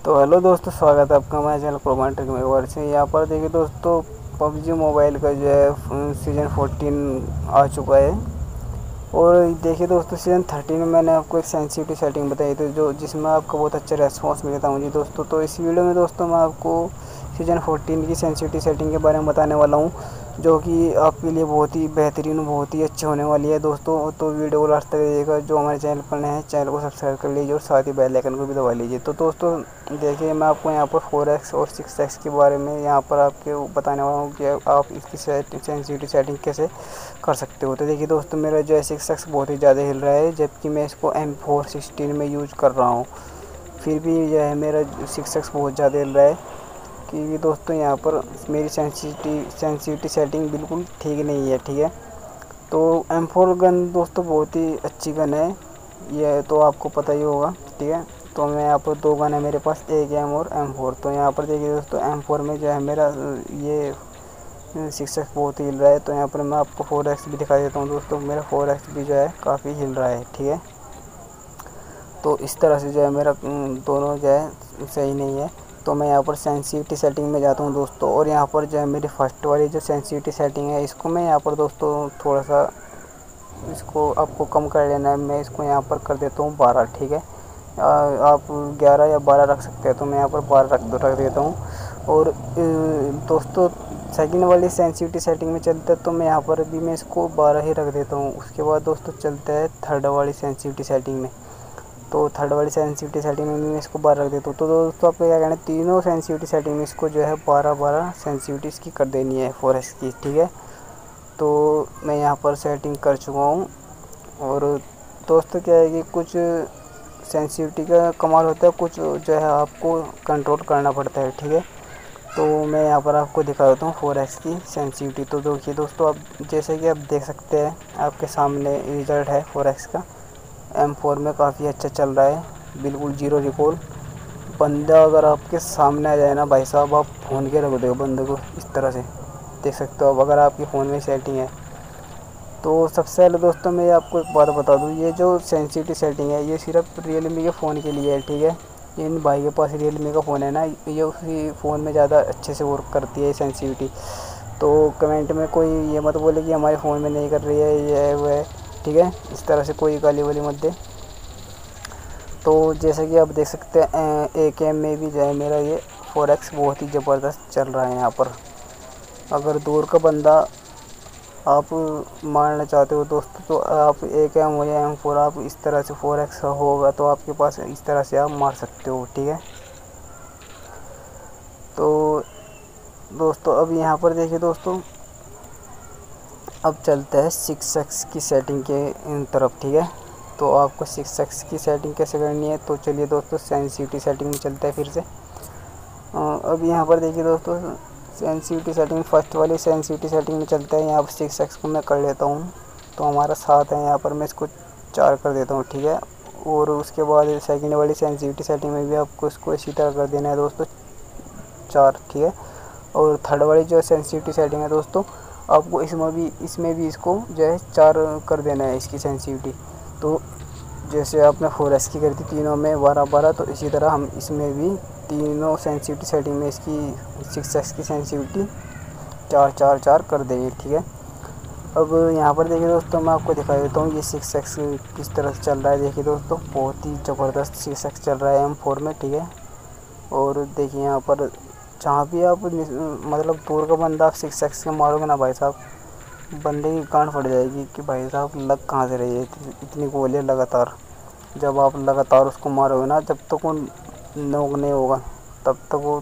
तो हेलो दोस्तों, स्वागत है आपका हमारे चैनल प्रोमांट्रिक में वर्ष से। यहाँ पर देखिए दोस्तों, पबजी मोबाइल का जो है सीज़न 14 आ चुका है। और देखिए दोस्तों, सीज़न 13 में मैंने आपको एक सेंसिटिविटी सेटिंग बताई थी जो जिसमें आपको बहुत अच्छा रेस्पॉन्स मिला था मुझे दोस्तों। तो इस वीडियो में दोस्तों मैं आपको सीज़न 14 की सेंसिटिविटी सेटिंग के बारे में बताने वाला हूँ, जो कि आपके लिए बहुत ही बेहतरीन, बहुत ही अच्छी होने वाली है दोस्तों। तो वीडियो को लास्ट तक देखिएगा। जो हमारे चैनल पर नए हैं, चैनल को सब्सक्राइब कर लीजिए और साथ ही बेल आइकन को भी दबा लीजिए। तो दोस्तों देखिए, मैं आपको यहाँ पर 4x और 6x के बारे में यहाँ पर आपको बताने वाला हूँ कि आप इसकी सेंसिटिविटी सेटिंग कैसे कर सकते हो। तो देखिए दोस्तों, मेरा जो है 6x बहुत ही ज़्यादा हिल रहा है, जबकि मैं इसको M416 में यूज़ कर रहा हूँ। फिर भी जो है मेरा 6x बहुत ज़्यादा हिल रहा है कि दोस्तों यहाँ पर मेरी सेंसिटिविटी सेटिंग बिल्कुल ठीक नहीं है। ठीक है, तो M4 गन दोस्तों बहुत ही अच्छी गन है, ये तो आपको पता ही होगा। ठीक है, तो मैं यहाँ पर दो गन है मेरे पास, एक M और M4। तो यहाँ पर देखिए दोस्तों, M4 में जो है मेरा ये 6x बहुत ही हिल रहा है। तो यहाँ पर मैं आपको 4x भी दिखा देता हूँ दोस्तों, मेरा 4x भी जो है काफ़ी हिल रहा है। ठीक है, तो इस तरह से जो है मेरा दोनों जो है सही नहीं है। तो मैं यहाँ पर सेंसिटिविटी सेटिंग में जाता हूँ दोस्तों, और यहाँ पर जो है मेरी फर्स्ट वाली जो सेंसिटिविटी सेटिंग है, इसको मैं यहाँ पर दोस्तों थोड़ा सा इसको आपको कम कर लेना है। मैं इसको यहाँ पर कर देता हूँ 12। ठीक है, आप 11 या 12 रख सकते हैं, तो मैं यहाँ पर 12 रख देता हूँ। और दोस्तों सेकंड वाली सेंसिटिविटी सेटिंग में चलता है, तो मैं यहाँ पर भी मैं इसको 12 ही रख देता हूँ। उसके बाद दोस्तों चलता है थर्ड वाली सेंसिटिविटी सेटिंग में। तो थर्ड वाली सेंसिटिविटी सेटिंग में मैं इसको 12 रख देता हूँ। तो दोस्तों आपको क्या कहना है, तीनों सेंसिटिविटी सेटिंग में इसको जो है 12 सेंसिटिविटी इसकी कर देनी है 4x की। ठीक है, तो मैं यहाँ पर सेटिंग कर चुका हूँ। और दोस्तों क्या है कि कुछ सेंसिटिविटी का कमाल होता है, कुछ जो है आपको कंट्रोल करना पड़ता है। ठीक है, तो मैं यहाँ पर आपको दिखा देता हूँ 4x की सेंसिटिविटी। तो देखिए दोस्तों, आप जैसे कि आप देख सकते हैं, आपके सामने रिज़ल्ट है 4x का। M4 में काफ़ी अच्छा चल रहा है, बिल्कुल जीरो रिकॉल। बंदा अगर आपके सामने आ जाए ना भाई साहब, आप फ़ोन के रख दो बंदे को, इस तरह से देख सकते हो। अब अगर आपके फ़ोन में सेटिंग है, तो सबसे पहले दोस्तों मैं आपको एक बात बता दूं, ये जो सेंसिटिविटी सेटिंग है ये सिर्फ रियलमी के फ़ोन के लिए है। ठीक है, इन भाई के पास रियलमी का फ़ोन है ना, ये उसी फ़ोन में ज़्यादा अच्छे से वर्क करती है सेंसिटिविटी। तो कमेंट में कोई ये मत बोले कि हमारे फ़ोन में नहीं कर रही है, ये है वो है। ठीक है, इस तरह से कोई गाली वाली मत दे। तो जैसे कि आप देख सकते हैं, AKM में भी जो है मेरा ये 4x बहुत ही ज़बरदस्त चल रहा है। यहाँ पर अगर दूर का बंदा आप मारना चाहते हो दोस्तों, तो आप AKM हो या M4, आप इस तरह से 4x होगा तो आपके पास इस तरह से आप मार सकते हो। ठीक है, तो दोस्तों अब यहाँ पर देखिए दोस्तों, अब चलता है 6x की सेटिंग के तरफ। ठीक है, तो आपको 6x की सेटिंग कैसे करनी है, तो चलिए दोस्तों सेंसिटिविटी सेटिंग में चलता है फिर से। अब यहाँ पर देखिए दोस्तों, सेंसिटिविटी सेटिंग फर्स्ट वाली सेंसिटिविटी सेटिंग में चलता है। यहाँ पर 6x को मैं कर लेता हूँ, तो हमारा 7 है, यहाँ पर मैं इसको 4 कर देता हूँ। ठीक है, और उसके बाद सेकंड वाली सेंसिटिविटी सेटिंग में भी आपको इसको इसी तरह कर देना है दोस्तों, 4। ठीक है, और थर्ड वाली जो सेंसिटिविटी सेटिंग है दोस्तों, आपको इसमें भी इसको जो है 4 कर देना है इसकी सेंसिटिविटी। तो जैसे आपने 4x की करी थी तीनों में 12, तो इसी तरह हम इसमें भी तीनों सेंसिटिविटी सेटिंग में इसकी 6x की सेंसिटिविटी 4 कर देंगे। ठीक है, अब यहाँ पर देखिए दोस्तों, मैं आपको दिखा देता हूँ ये 6x किस तरह से चल रहा है। देखिए दोस्तों, बहुत ही ज़बरदस्त 6x चल रहा है M4 में। ठीक है, और देखिए यहाँ पर जहाँ भी आप मतलब दूर का बंदा आप 6x के मारोगे ना भाई साहब, बंदे की गांड फट जाएगी कि भाई साहब लग कहाँ से रही है इतनी गोलियाँ लगातार। जब आप लगातार उसको मारोगे ना, जब तक वो नॉक नहीं होगा तब तक वो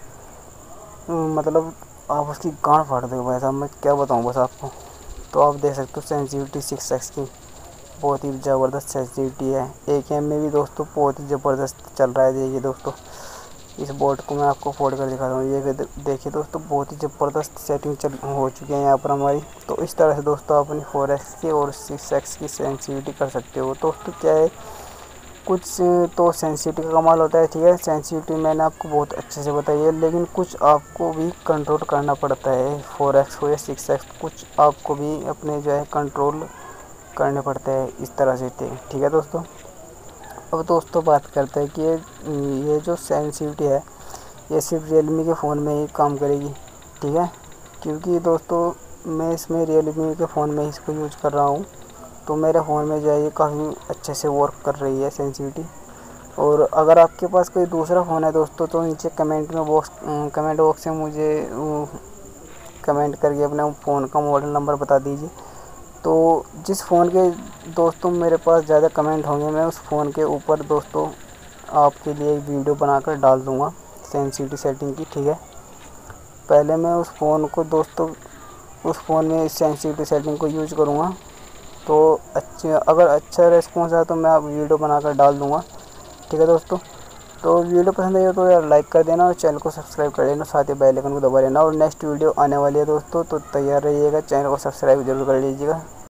मतलब आप उसकी गांड फाड़ दोगे भाई साहब, मैं क्या बताऊँ बस आपको। तो आप देख सकते हो सेंसिटिविटी 6x की बहुत ही ज़बरदस्त सेंसिटिविटी है। AKM में भी दोस्तों बहुत ही ज़बरदस्त चल रहा है। देखिए दोस्तों, इस बोर्ड को मैं आपको फोल्ड कर दिखा रहा हूँ, ये देखिए दोस्तों, बहुत ही ज़बरदस्त सेटिंग हो चुकी है यहाँ पर हमारी। तो इस तरह से दोस्तों अपनी 4x की और 6x की सेंसिटिविटी कर सकते हो। दोस्तों क्या है, कुछ तो सेंसिटिविटी का कमाल होता है। ठीक है, सेंसिटिविटी मैंने आपको बहुत अच्छे से बताई है, लेकिन कुछ आपको भी कंट्रोल करना पड़ता है। 4x हो या 6x, कुछ आपको भी अपने जो है कंट्रोल करने पड़ते हैं इस तरह से। ठीक है दोस्तों, अब दोस्तों बात करते हैं कि ये जो सेंसिटिविटी है ये सिर्फ रियलमी के फ़ोन में ही काम करेगी, ठीक है। क्योंकि दोस्तों मैं इसमें रियलमी के फ़ोन में इसको यूज़ कर रहा हूँ, तो मेरे फ़ोन में जो है ये काफ़ी अच्छे से वर्क कर रही है सेंसिटिविटी। और अगर आपके पास कोई दूसरा फ़ोन है दोस्तों, तो नीचे कमेंट बॉक्स में मुझे कमेंट करके अपने फ़ोन का मॉडल नंबर बता दीजिए। तो जिस फ़ोन के दोस्तों मेरे पास ज़्यादा कमेंट होंगे, मैं उस फ़ोन के ऊपर दोस्तों आपके लिए एक वीडियो बनाकर डाल दूँगा सेंसिटिविटी सेटिंग की, ठीक है। पहले मैं उस फ़ोन को दोस्तों उस फ़ोन में सेंसिटिविटी सेटिंग को यूज़ करूँगा, तो अगर अच्छा रेस्पॉन्स आया तो मैं आप वीडियो बनाकर डाल दूँगा, ठीक है दोस्तों। तो वीडियो पसंद आई तो यार लाइक कर देना और चैनल को सब्सक्राइब कर देना, साथ ही बेल आइकन को दबा लेना। और नेक्स्ट वीडियो आने वाली है दोस्तों, तो तैयार रहिएगा, चैनल को सब्सक्राइब जरूर कर लीजिएगा।